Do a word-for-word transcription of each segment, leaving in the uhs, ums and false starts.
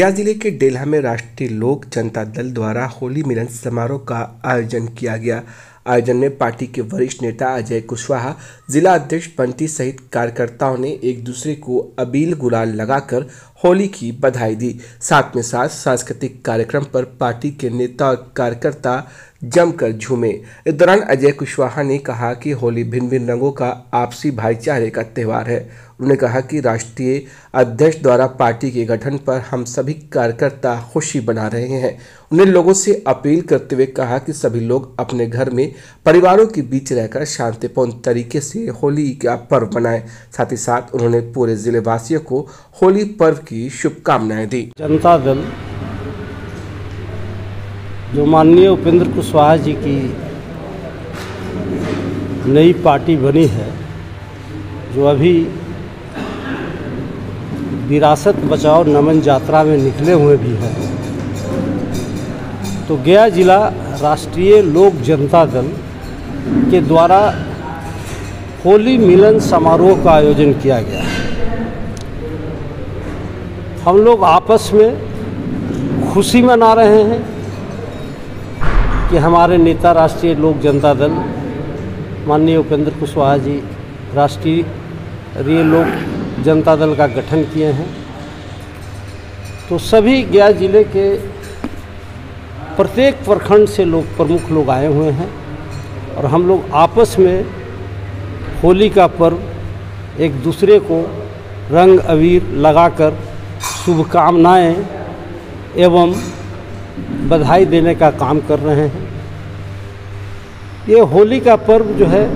गया जिले के डेल्हा में राष्ट्रीय लोक जनता दल द्वारा होली मिलन समारोह का आयोजन किया गया। आयोजन में पार्टी के वरिष्ठ नेता अजय कुशवाहा, जिला अध्यक्ष बंटी सहित कार्यकर्ताओं ने एक दूसरे को अबील गुलाल लगाकर होली की बधाई दी। साथ में साथ सांस्कृतिक कार्यक्रम पर पार्टी के नेता और कार्यकर्ता जमकर झूमे। इस दौरान अजय कुशवाहा ने कहा कि होली भिन्न भिन्न रंगों का आपसी भाईचारे का त्यौहार है। उन्होंने कहा कि राष्ट्रीय अध्यक्ष द्वारा पार्टी के गठन पर हम सभी कार्यकर्ता खुशी बना रहे हैं। उन्होंने लोगों से अपील करते हुए कहा कि सभी लोग अपने घर में परिवारों के बीच रहकर शांतिपूर्ण तरीके से होली का पर्व मनाएं। साथ ही साथ उन्होंने पूरे जिले वासियों को होली पर्व की शुभकामनाएं दी। जनता दल जो माननीय उपेंद्र कुशवाहा जी की नई पार्टी बनी है, जो अभी विरासत बचाओ नमन यात्रा में निकले हुए भी हैं, तो गया जिला राष्ट्रीय लोक जनता दल के द्वारा होली मिलन समारोह का आयोजन किया गया। हम लोग आपस में खुशी मना रहे हैं कि हमारे नेता राष्ट्रीय लोक जनता दल माननीय उपेंद्र कुशवाहा जी राष्ट्रीय लोक जनता दल का गठन किए हैं। तो सभी गया जिले के प्रत्येक प्रखंड से लोग प्रमुख लोग आए हुए हैं और हम लोग आपस में होली का पर्व एक दूसरे को रंग अबीर लगाकर शुभकामनाएं एवं बधाई देने का काम कर रहे हैं। ये होली का पर्व जो है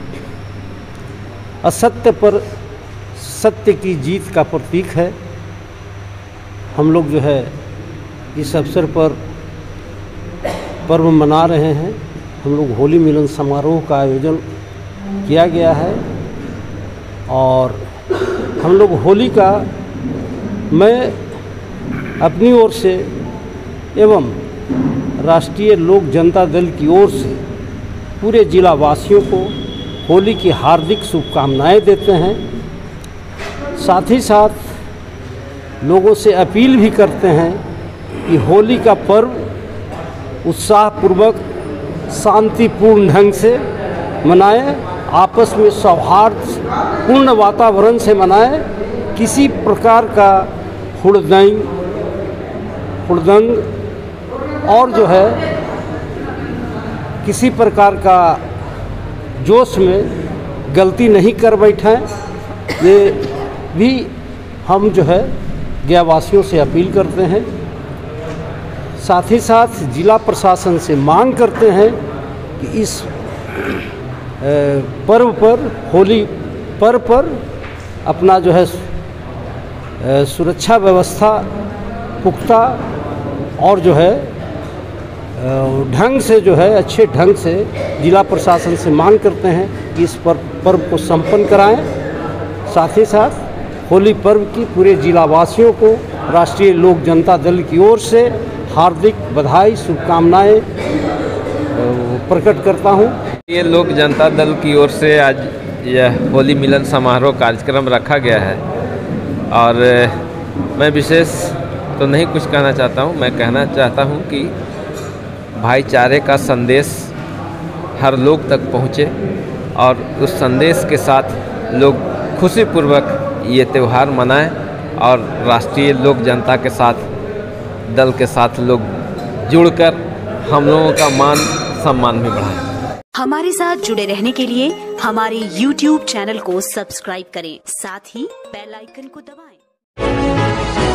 असत्य पर सत्य की जीत का प्रतीक है। हम लोग जो है इस अवसर पर पर्व मना रहे हैं। हम लोग होली मिलन समारोह का आयोजन किया गया है और हम लोग होली का मैं अपनी ओर से एवं राष्ट्रीय लोक जनता दल की ओर से पूरे जिला वासियों को होली की हार्दिक शुभकामनाएं देते हैं। साथ ही साथ लोगों से अपील भी करते हैं कि होली का पर्व उत्साहपूर्वक शांतिपूर्ण ढंग से मनाएं, आपस में सौहार्दपूर्ण वातावरण से मनाएं। किसी प्रकार का हुड़दंग हुड़दंग और जो है किसी प्रकार का जोश में गलती नहीं कर बैठें, ये भी हम जो है गयावासियों से अपील करते हैं। साथ ही साथ जिला प्रशासन से मांग करते हैं कि इस पर्व पर होली पर्व पर अपना जो है सुरक्षा व्यवस्था पुख्ता और जो है ढंग से जो है अच्छे ढंग से जिला प्रशासन से मांग करते हैं कि इस पर्व को संपन्न कराएं। साथ ही साथ होली पर्व की पूरे जिला वासियों को राष्ट्रीय लोक जनता दल की ओर से हार्दिक बधाई शुभकामनाएं प्रकट करता हूं। ये लोक जनता दल की ओर से आज यह होली मिलन समारोह कार्यक्रम रखा गया है और मैं विशेष तो नहीं कुछ कहना चाहता हूं। मैं कहना चाहता हूं कि भाईचारे का संदेश हर लोग तक पहुंचे और उस संदेश के साथ लोग खुशीपूर्वक ये त्यौहार मनाएं और राष्ट्रीय लोक जनता के साथ दल के साथ लोग जुड़कर हम लोगों का मान सम्मान भी बढ़ाएं। हमारे साथ जुड़े रहने के लिए हमारे यूट्यूब चैनल को सब्सक्राइब करें, साथ ही बेल आइकन को दबाएं।